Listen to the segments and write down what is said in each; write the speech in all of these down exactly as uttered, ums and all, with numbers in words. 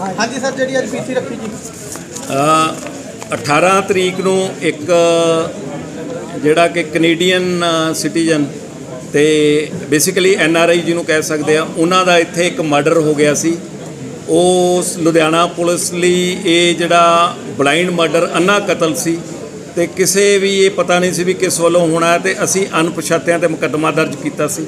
हाँ जी सर, जी अज पीसी रखी जी अठारह तरीक नूं एक जिहड़ा कि कनेडियन सिटीजन ते बेसिकली एन आर आई जिन्हों कह सकते हैं उन्हां दा इत्थे एक मर्डर हो गया सी। उस लुधियाना पुलिस लई ये जिहड़ा ब्लाइंड मर्डर अन्ना कतल सी ते किसे भी ये पता नहीं सी भी किस वालों होना है, ते असी अनपछातियां ते मुकदमा दर्ज कीता सी।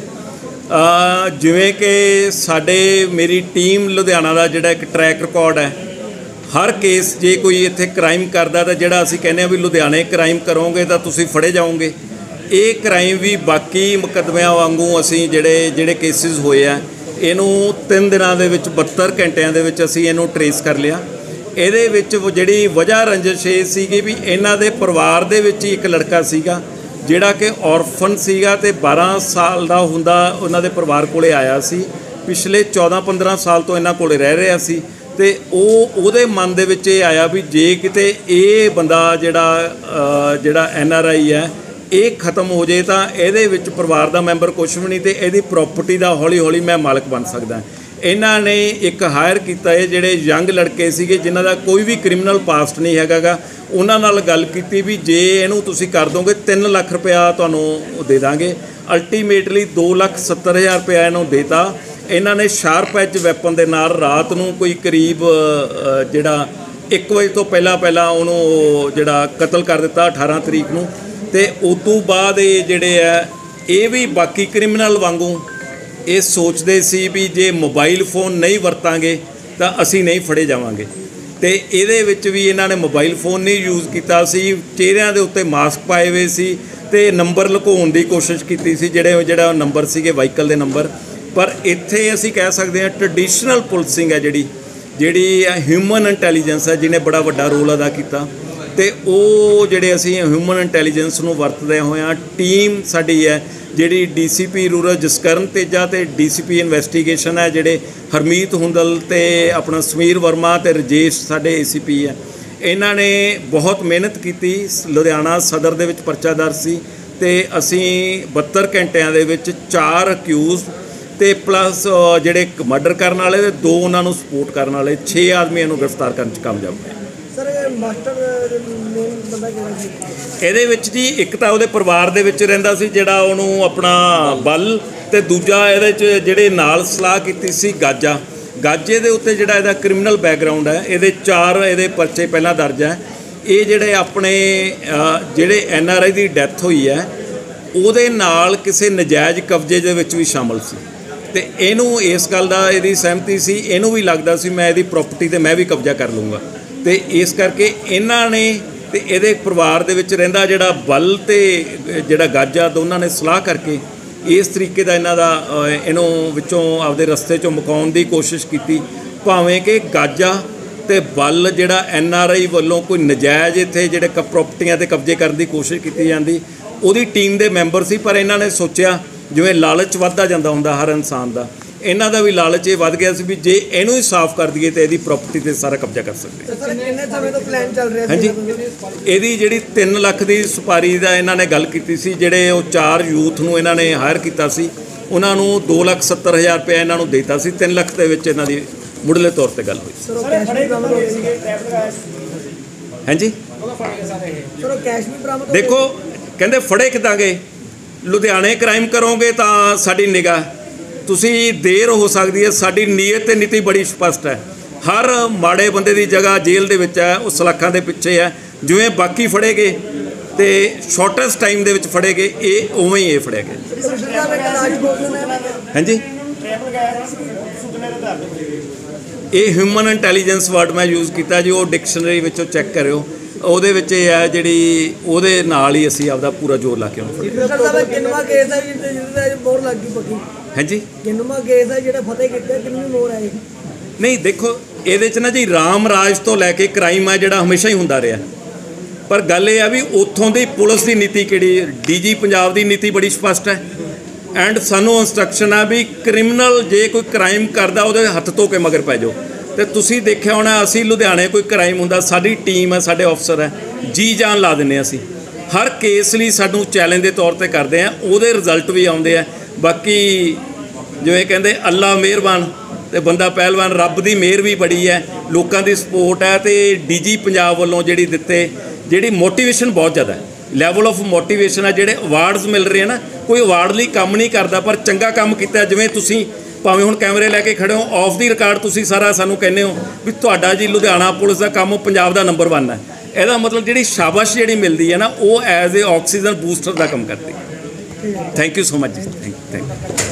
जिवें कि साडे मेरी टीम लुधियाना दा जिहड़ा एक ट्रैक रिकॉर्ड है, हर केस जे कोई इत्थे क्राइम करदा तो जिहड़ा असी कहने भी लुधियाने क्राइम करोगे तो तुसीं फड़े जाओगे, ये क्राइम भी बाकी मुकदमिਆਂ वांगू असी जिहड़े जिहड़े केसिस होए आ इनू तीन दिनों के बहत्तर घंटिया के असी इनू ट्रेस कर लिया। ਇਹਦੇ ਵਿੱਚ ਜਿਹੜੀ वजह रंजिश ਇਹ ਸੀਗੀ भी ਇਹਨਾਂ ਦੇ ਪਰਿਵਾਰ ਦੇ ਵਿੱਚ ਇੱਕ ਲੜਕਾ ਸੀਗਾ ਜਿਹੜਾ ਕਿ ਔਰਫਨ ਸੀਗਾ ਤੇ ਬਾਰਾਂ ਸਾਲ ਦਾ ਹੁੰਦਾ ਉਹਨਾਂ ਦੇ ਪਰਿਵਾਰ ਕੋਲੇ ਆਇਆ ਸੀ। ਪਿਛਲੇ चौदह पंद्रह ਸਾਲ ਤੋਂ ਇਹਨਾਂ ਕੋਲੇ ਰਹਿ ਰਿਹਾ ਸੀ ਤੇ ਉਹ ਉਹਦੇ ਮਨ ਦੇ ਵਿੱਚ ਇਹ ਆਇਆ ਵੀ ਜੇ ਕਿਤੇ ਇਹ ਬੰਦਾ ਜਿਹੜਾ ਜਿਹੜਾ ਐਨ ਆਰ ਆਈ ਹੈ ਇਹ ਖਤਮ ਹੋ ਜੇ ਤਾਂ ਇਹਦੇ ਵਿੱਚ ਪਰਿਵਾਰ ਦਾ ਮੈਂਬਰ ਕੁਛ ਵੀ ਨਹੀਂ ਤੇ ਇਹਦੀ ਪ੍ਰੋਪਰਟੀ ਦਾ ਹੌਲੀ ਹੌਲੀ ਮੈਂ ਮਾਲਕ ਬਣ ਸਕਦਾ। इन्हां ने एक हायर किया है जिहड़े यंग लड़के सीगे जिन्हां दा कोई भी क्रिमिनल पास्ट नहीं हैगा गा, उन्हां नाल गल कीती भी जे इहनूं तुसीं कर दोगे तीन लख रुपया तुहानूं दे दांगे। अल्टीमेटली दो लख सत्तर हज़ार रुपया इहनूं देता। इन्हां ने शार्प एज वैपन दे नाल रात नूं कोई करीब जिहड़ा एक बजे तो पहला पहला उहनूं जिहड़ा कतल कर दिता अठारह तरीक नूं। ते उस तों बाद ये जिहड़े है ये भी बाकी क्रिमिनल वांगू ये सोचते सी भी जे मोबाइल फोन नहीं वरतांगे तो असी नहीं फड़े जावांगे। तो ये भी इन्होंने मोबाइल फोन नहीं यूज़ किया सी, चेहरिਆਂ ਦੇ ਉੱਤੇ मास्क पाए हुए सी ते नंबर लुकाउण की कोशिश की सी ਜਿਹੜੇ ਜਿਹੜਾ नंबर ਸੀਗੇ वाहीकल के नंबर। पर इत्थे असी कह सकते हैं ट्रडिशनल पुलिसिंग है जिहड़ी जिहड़ी ह्यूमन इंटैलीजेंस है जिन्हें बड़ा वड्डा रोल अदा किया। तो वो जिहड़े असी ह्यूमन इंटैलीजेंस नूं वरतदे होए टीम साडी है जिहड़ी D C P rural Jaskaran Teja ते डी सी पी इन्वैसटीगेशन है जिहड़े हरमीत हुंदल ते अपना समीर वर्मा ते रजेश साडे ए सी पी है, इन्हां ने बहुत मेहनत की। लुधियाना सदर दे विच परचा दर्ज सी ते असी बहत्तर घंटिया दे विच चार अक्यूज ते प्लस जिहड़े मर्डर करन वाले ते दो उन्हां नूं सपोर्ट करन वाले छे आदमियों नूं गिरफ्तार करन च कामयाब होए। ਇਹਦੇ ਵਿੱਚ ਜੀ ਇੱਕ ਤਾਂ ਉਹਦੇ ਪਰਿਵਾਰ ਦੇ ਵਿੱਚ ਰਹਿੰਦਾ ਸੀ ਜਿਹੜਾ ਉਹਨੂੰ ਆਪਣਾ ਬਲ ਤੇ ਦੂਜਾ ਇਹਦੇ 'ਚ ਜਿਹੜੇ ਨਾਲ ਸਲਾਹ ਕੀਤੀ ਸੀ ਗਾਜਾ। ਗਾਜੇ ਦੇ ਉੱਤੇ ਜਿਹੜਾ ਇਹਦਾ ਕ੍ਰਿਮੀਨਲ ਬੈਕਗਰਾਉਂਡ ਹੈ, ਇਹਦੇ ਚਾਰ ਇਹਦੇ ਪਰਚੇ ਪਹਿਲਾਂ ਦਰਜ ਹੈ। ਇਹ ਜਿਹੜੇ ਆਪਣੇ ਜਿਹੜੇ N R I the death ਹੋਈ ਹੈ ਉਹਦੇ ਨਾਲ ਕਿਸੇ ਨਜਾਇਜ਼ ਕਬਜ਼ੇ ਦੇ ਵਿੱਚ ਵੀ ਸ਼ਾਮਲ ਸੀ ਤੇ ਇਹਨੂੰ ਇਸ ਗੱਲ ਦਾ ਇਹਦੀ ਸਹਿਮਤੀ ਸੀ। ਇਹਨੂੰ ਵੀ ਲੱਗਦਾ ਸੀ ਮੈਂ ਇਹਦੀ ਪ੍ਰੋਪਰਟੀ ਤੇ ਮੈਂ ਵੀ ਕਬਜ਼ਾ ਕਰ ਲੂੰਗਾ ਤੇ ਇਸ ਕਰਕੇ ਇਹਨਾਂ ਨੇ ਤੇ ਇਹਦੇ ਪਰਿਵਾਰ ਦੇ ਵਿੱਚ ਰਹਿੰਦਾ ਜਿਹੜਾ ਬਲ ਤੇ ਜਿਹੜਾ ਗਾਜਾ ਦੋਨਾਂ ਨੇ ਸਲਾਹ ਕਰਕੇ ਇਸ ਤਰੀਕੇ ਦਾ ਇਹਨਾਂ ਦਾ ਇਹਨੂੰ ਵਿੱਚੋਂ ਆਪਦੇ ਰਸਤੇ 'ਚੋਂ ਮੁਕਾਉਣ ਦੀ ਕੋਸ਼ਿਸ਼ ਕੀਤੀ। ਭਾਵੇਂ ਕਿ ਗਾਜਾ ਤੇ ਬਲ ਜਿਹੜਾ ਐਨ ਆਰ ਆਈ ਵੱਲੋਂ ਕੋਈ ਨਜਾਇਜ਼ ਇੱਥੇ ਜਿਹੜੇ ਕ ਪ੍ਰੋਪਰਟੀਆਂ 'ਤੇ ਕਬਜ਼ੇ ਕਰਨ ਦੀ ਕੋਸ਼ਿਸ਼ ਕੀਤੀ ਜਾਂਦੀ ਉਹਦੀ ਟੀਮ ਦੇ ਮੈਂਬਰ ਸੀ। ਪਰ ਇਹਨਾਂ ਨੇ ਸੋਚਿਆ ਜਿਵੇਂ ਲਾਲਚ ਵੱਧਦਾ ਜਾਂਦਾ ਹੁੰਦਾ ਹਰ ਇਨਸਾਨ ਦਾ, ਇਹਨਾਂ ਦਾ ਵੀ ਲਾਲਚ ਇਹ ਵੱਧ ਗਿਆ ਸੀ ਵੀ ਜੇ ਇਹਨੂੰ ਹੀ ਸਾਫ਼ ਕਰ ਦਈਏ ਤਾਂ ਇਹਦੀ ਪ੍ਰੋਪਰਟੀ 'ਤੇ ਸਾਰਾ ਕਬਜ਼ਾ ਕਰ ਸਕਦੇ। ਹਾਂਜੀ, ਇਹਦੀ ਜਿਹੜੀ ਤਿੰਨ ਲੱਖ ਦੀ ਸੁਪਾਰੀ ਦਾ ਇਹਨਾਂ ਨੇ ਗੱਲ ਕੀਤੀ ਸੀ। ਜਿਹੜੇ ਉਹ ਚਾਰ ਯੂਥ ਨੂੰ ਇਹਨਾਂ ਨੇ ਹਾਇਰ ਕੀਤਾ ਸੀ ਉਹਨਾਂ ਨੂੰ ਦੋ ਲੱਖ ਸੱਤਰ ਹਜ਼ਾਰ ਰੁਪਇਆ ਇਹਨਾਂ ਨੂੰ ਦੇਤਾ ਸੀ। ਤਿੰਨ ਲੱਖ ਦੇ ਵਿੱਚ ਇਹਨਾਂ ਦੀ ਮੁੱਢਲੇ ਤੌਰ 'ਤੇ ਗੱਲ ਹੋਈ। ਹਾਂਜੀ, ਦੇਖੋ ਕਹਿੰਦੇ ਫੜੇ ਕਿੱਦਾਂ ਗਏ, ਲੁਧਿਆਣੇ ਕ੍ਰਾइम ਕਰੋਗੇ ਤਾਂ ਸਾਡੀ ਨਿਗਾਹ ਤੁਸੀਂ देर हो सकती है। साड़ी नीयत ते नीति बड़ी स्पष्ट है। हर माड़े बंदे की जगह जेल दे विच है, उस सलाखा के पिछे है। जिवें बाकी फड़े गए तो शॉर्टेस्ट टाइम दे विच फड़े गए, ये उवें ही ये फड़े गए। हाँ जी, ये ह्यूमन इंटैलीजेंस वर्ड मैं यूज़ किया जी, वो डिक्शनरी विचों चैक करो। ਉਹਦੇ ਵਿੱਚ ਇਹ ਹੈ ਜਿਹੜੀ ਉਹਦੇ ਨਾਲ ਹੀ ਅਸੀਂ ਆਪਦਾ ਪੂਰਾ ਜ਼ੋਰ ਲਾ ਕੇ ਹਾਂਜੀ ਨਹੀਂ ਦੇਖੋ ਇਹਦੇ 'ਚ ਨਾ ਜੀ ਰਾਮ ਰਾਜ ਤੋਂ ਲੈ ਕੇ ਕ੍ਰਾਈਮ ਹੈ ਜਿਹੜਾ ਹਮੇਸ਼ਾ ਹੀ ਹੁੰਦਾ ਰਿਹਾ। ਪਰ ਗੱਲ ਇਹ ਆ ਵੀ ਉੱਥੋਂ ਦੀ ਪੁਲਿਸ ਦੀ ਨੀਤੀ ਕਿਹੜੀ, ਡੀ ਜੀ ਪੰਜਾਬ ਦੀ ਨੀਤੀ ਬੜੀ ਸਪਸ਼ਟ ਹੈ ਐਂਡ ਸਾਨੂੰ ਇੰਸਟਰਕਸ਼ਨ ਆ ਵੀ ਕ੍ਰਿਮੀਨਲ ਜੇ ਕੋਈ ਕ੍ਰਾਈਮ ਕਰਦਾ ਉਹਦੇ ਹੱਥ ਧੋ ਕੇ ਮਗਰ ਪੈ ਜਾਓ। तो तुसी देखिया होना असी लुधियाने कोई क्राइम हुंदा साडी टीम है, साडे अफसर है, जी जान ला दिंदे असी हर केस लई सानू चैलेंज के तौर पर करते हैं, उहदे रिजल्ट भी आउंदे आ। बाकी जो ये कहते अल्लाह मेहरबान ਤੇ ਬੰਦਾ ਪਹਿਲਵਾਨ, ਰੱਬ ਦੀ ਮਿਹਰ ਵੀ ਬੜੀ ਹੈ, ਲੋਕਾਂ ਦੀ ਸਪੋਰਟ ਹੈ ਤੇ ਡੀਜੀ ਪੰਜਾਬ ਵੱਲੋਂ ਜਿਹੜੀ ਦਿੱਤੇ ਜਿਹੜੀ ਮੋਟੀਵੇਸ਼ਨ ਬਹੁਤ ਜ਼ਿਆਦਾ ਹੈ, ਲੈਵਲ ਆਫ ਮੋਟੀਵੇਸ਼ਨ ਹੈ। ਜਿਹੜੇ ਅਵਾਰਡਸ ਮਿਲ ਰਹੇ ਆ ਨਾ, ਕੋਈ ਅਵਾਰਡ ਲਈ ਕੰਮ ਨਹੀਂ ਕਰਦਾ ਪਰ ਚੰਗਾ ਕੰਮ ਕੀਤਾ। ਜਿਵੇਂ ਤੁਸੀਂ ਭਾਵੇਂ ਹੁਣ ਕੈਮਰੇ ਲੈ ਕੇ ਖੜੇ ਹੋ, ਆਫ ਦੀ ਰਿਕਾਰਡ ਤੁਸੀਂ ਸਾਰਾ ਸਾਨੂੰ ਕਹਿੰਦੇ ਹੋ ਵੀ ਤੁਹਾਡਾ ਜੀ ਲੁਧਿਆਣਾ ਪੁਲਿਸ ਦਾ ਕੰਮ ਪੰਜਾਬ ਦਾ ਨੰਬਰ ਵਨ ਹੈ। ਇਹਦਾ ਮਤਲਬ ਜਿਹੜੀ ਸ਼ਾਬਾਸ਼ ਜਿਹੜੀ ਮਿਲਦੀ ਹੈ ਨਾ, ਉਹ ਐਜ਼ ਏ ਆਕਸੀਜਨ ਬੂਸਟਰ ਦਾ ਕੰਮ ਕਰਦੀ ਹੈ। ਥੈਂਕ ਯੂ ਸੋ ਮਚ ਜੀ, ਥੈਂਕ ਥੈਂਕ